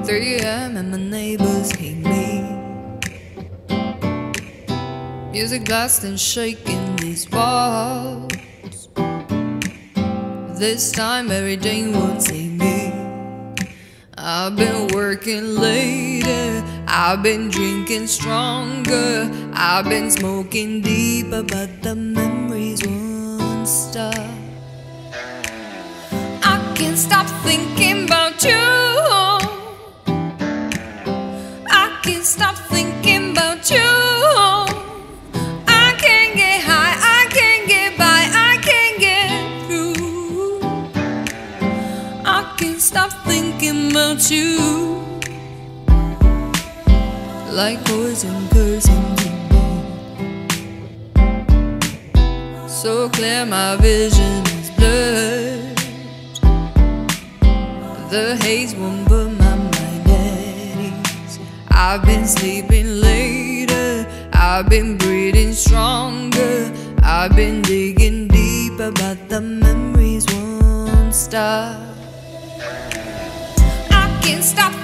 3 a.m. and my neighbors hate me. Music blasting, shaking these walls. This time everything won't save me. I've been working later, I've been drinking stronger, I've been smoking deeper, but the memories won't stop. I can't stop thinking about you. I can't stop thinking about you. I can't get high, I can't get by, I can't get through. I can't stop thinking about you. Like poison cursing to me. So clear my vision is blurred. The haze won't put my mind at ease. I've been sleeping later, I've been breathing stronger, I've been digging deeper, but the memories won't stop. I can't stop